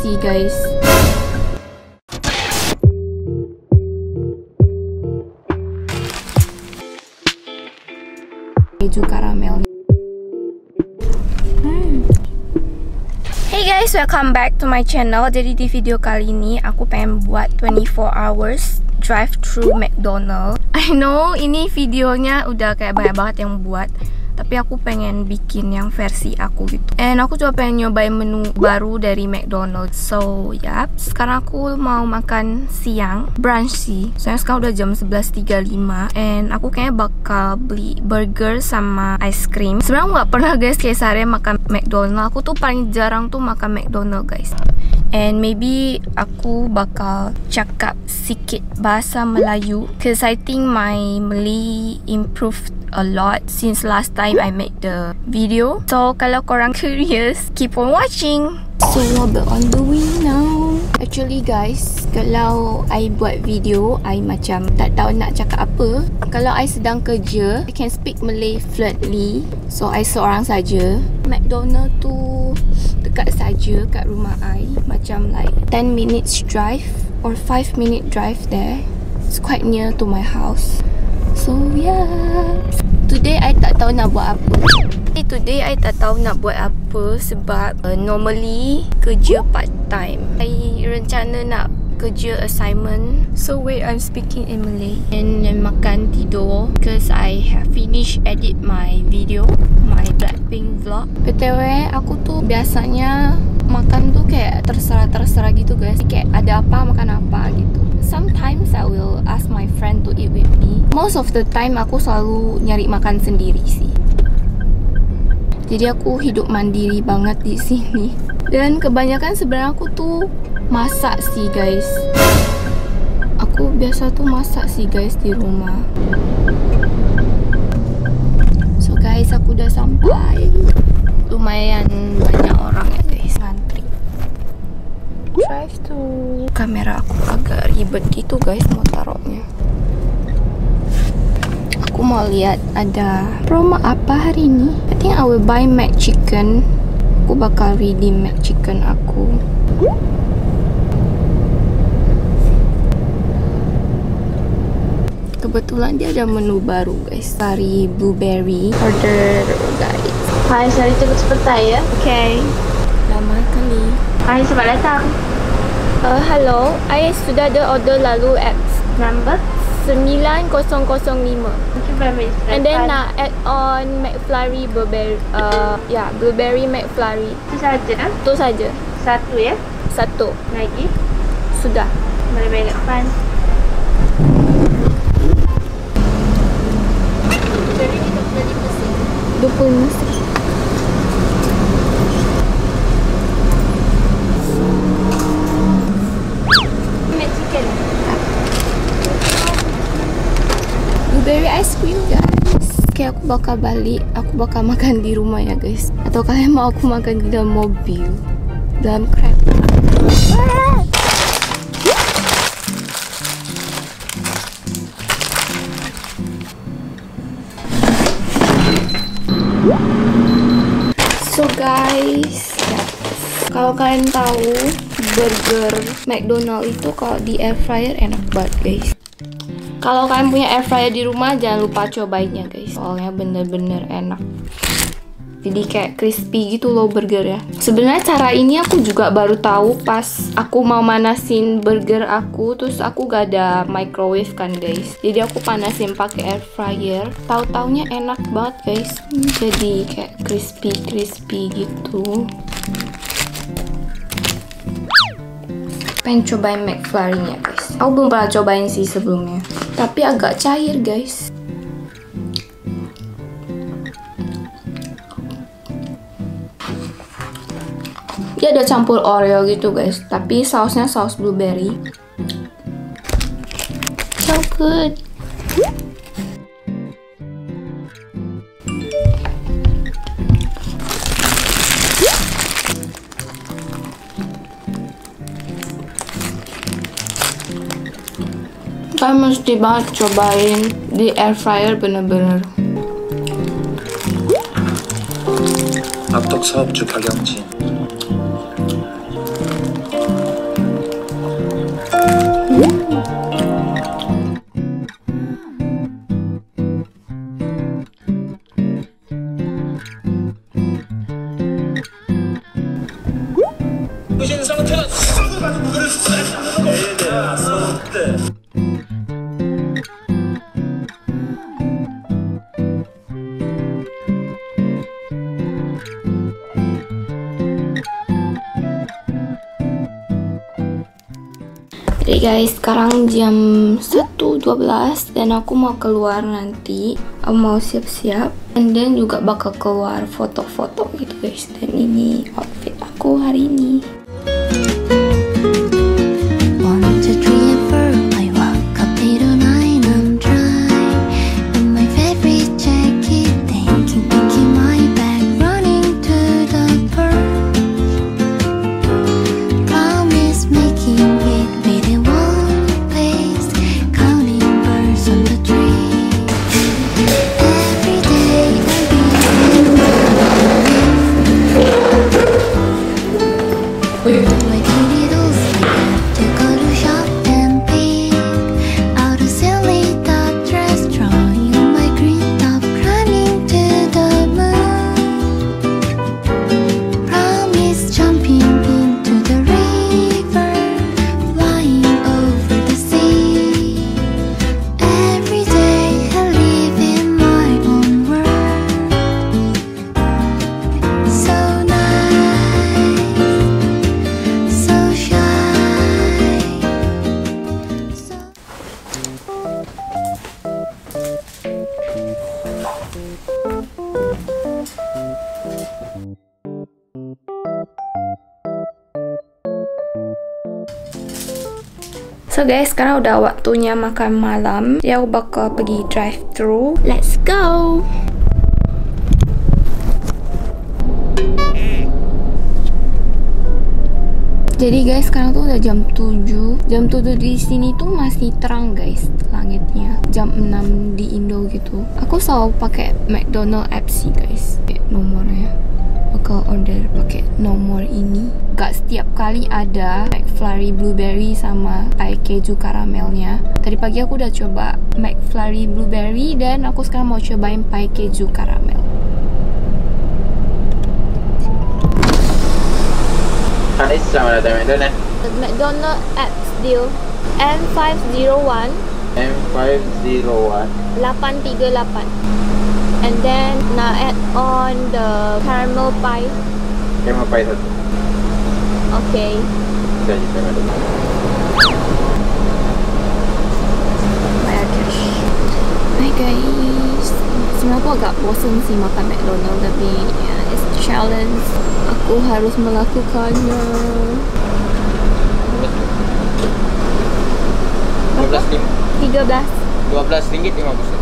sih guys. Keju karamel. Hey guys, welcome back to my channel. Jadi di video kali ini aku pengen buat 24 hours drive through McDonald's. I know ini videonya udah kayak banyak banget yang buat, tapi aku pengen bikin yang versi aku gitu. And aku coba pengen nyobain menu baru dari McDonald's. So ya, sekarang aku mau makan siang, brunch sih. Soalnya sekarang udah jam 11.35. And aku kayaknya bakal beli burger sama ice cream. Sebenarnya aku gak pernah guys kayak seharian makan McDonald's. Aku tuh paling jarang tuh makan McDonald's guys. And maybe aku bakal cakap sikit bahasa Melayu, cause I think my Malay improved a lot since last time I made the video. So kalau korang curious, keep on watching. So we're on the way now. Actually guys, kalau I buat video, I macam tak tahu nak cakap apa. Kalau I sedang kerja, I can speak Malay fluently. So I seorang saja. McDonald's tu dekat saja kat rumah I, macam like 10 minutes drive or 5 minute drive there. It's quite near to my house. So yeah, today I tak tahu nak buat apa. Today I tak tahu nak buat apa sebab normally kerja part time. I rencana nak kerja assignment. So wait, I'm speaking in Malay. And makan tidur because I have finished edit my video, my Blackpink vlog. BTW aku tuh biasanya makan tuh kayak terserah gitu guys. Kayak ada apa makan apa gitu. Sometimes I will ask my friend to eat with me. Most of the time aku selalu nyari makan sendiri sih. Jadi aku hidup mandiri banget di sini. Dan kebanyakan sebenarnya aku tuh masak sih guys. Aku biasa tuh masak sih guys di rumah. So guys, aku udah sampai. Lumayan banyak orang ya guys ngantri. Drive to. Kamera aku agak ribet gitu guys mau taruhnya. Aku mau lihat ada promo apa hari ini. I think I will buy McChicken. Aku bakal redeem McChicken aku. Kebetulan dia ada menu baru guys. Sari blueberry. Order guys. Hai, Sari cepat seperti ya. Okay. Lama kali. Hai, selamat datang. Hello, I sudah ada order lalu at Number 9005. Thank you very much. And then nak add on McFlurry blueberry. Blueberry McFlurry. Itu saja. Itu saja. Satu ya. Satu. Lagi. Sudah. Mari balik ke depan. Jadi kita boleh dipesan. 20 mesin. McChicken. Blueberry ice cream guys. Okay, aku bakal balik. Aku bakal makan di rumah ya guys. Atau kalian mau aku makan di dalam mobil, dalam kereta. So guys, kalau kalian tahu burger McDonald's itu kalau di air fryer enak banget guys. Kalau kalian punya air fryer di rumah jangan lupa cobainnya guys. Soalnya bener-bener enak. Jadi kayak crispy gitu loh burger ya. Sebenarnya cara ini aku juga baru tahu pas aku mau manasin burger aku, terus aku gak ada microwave kan guys. Jadi aku panasin pakai air fryer. Tahu-taunya enak banget guys. Jadi kayak crispy gitu. Pengen cobain McFlurry-nya guys. Aku belum pernah cobain sih sebelumnya. Tapi agak cair guys. Dia ada campur Oreo gitu guys, tapi sausnya saus blueberry. So good. Kalian mesti banget cobain di air fryer bener-bener. 악덕 사업주 박영진 Jadi guys, sekarang jam 1.12 dan aku mau keluar nanti. Aku mau siap-siap, and then juga bakal keluar foto-foto gitu guys. Dan ini outfit aku hari ini. So guys, sekarang udah waktunya makan malam. Ya, aku bakal pergi drive-thru. Let's go! Jadi guys, sekarang tuh udah jam 7. Jam 7 di sini tuh masih terang guys langitnya. Jam 6 di Indo gitu. Aku selalu pakai McDonald app sih guys. Nomornya. Bakal order pakai nomor ini. Gak setiap kali ada McFlurry blueberry sama pie keju karamelnya. Tadi pagi aku udah coba McFlurry blueberry dan aku sekarang mau cobain pie keju karamel. Hai, selamat datang McDonald. McDonald apps deal M501 M501 838. And then nak add on the caramel pie. Caramel pie satu. Okay. Bisa je saya ada. Bayar cash. Hai guys, sebenarnya aku agak bosan sih makan McDonald, tapi ya, it's a challenge. Aku harus melakukannya. 12 ringgit 50 sen.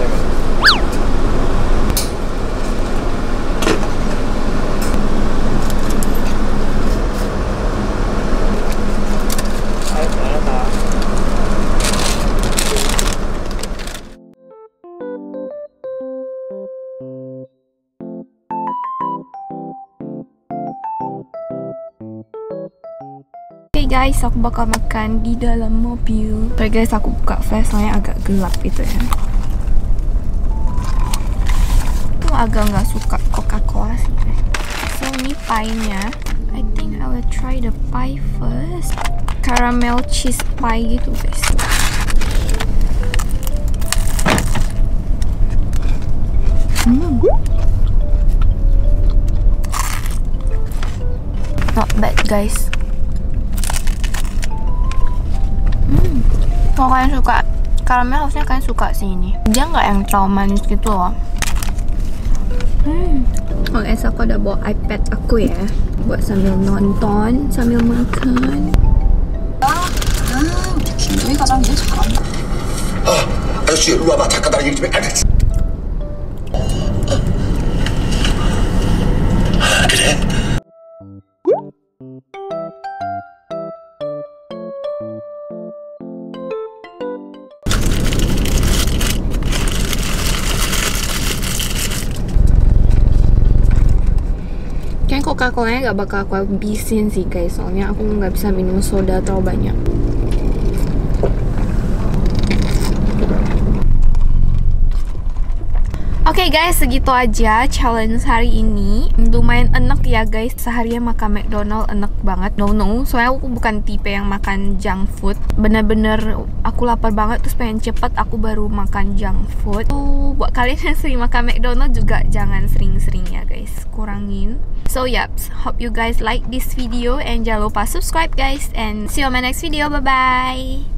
Okay guys, aku bakal makan di dalam mobil. Sorry guys, aku buka flash soalnya agak gelap gitu ya. Aku agak nggak suka Coca-Cola sih guys. So ini pie-nya. I think I will try the pie first. Caramel cheese pie gitu guys. Not bad guys. Kalau kalian suka karamel, harusnya kalian suka sih ini. Dia nggak yang terlalu manis gitu loh. Oh guys, aku udah bawa iPad aku ya, buat sambil nonton, sambil makan. 김정희 과장 일 잘한다. 아저씨, 이리 와봐. 잠깐 나랑 얘기 좀 해. 알겠지? 그래? Kayaknya Coca-Colanya gak bakal aku habisin sih guys, soalnya aku nggak bisa minum soda terlalu banyak. Oke guys, segitu aja challenge hari ini. Lumayan enak ya guys, seharian makan McDonald enak banget. No, soalnya aku bukan tipe yang makan junk food. Bener-bener aku lapar banget terus pengen cepet aku baru makan junk food. Buat kalian yang sering makan McDonald juga jangan sering-sering ya guys, kurangin. So yups, hope you guys like this video and jangan lupa subscribe guys, and see you on my next video. Bye bye.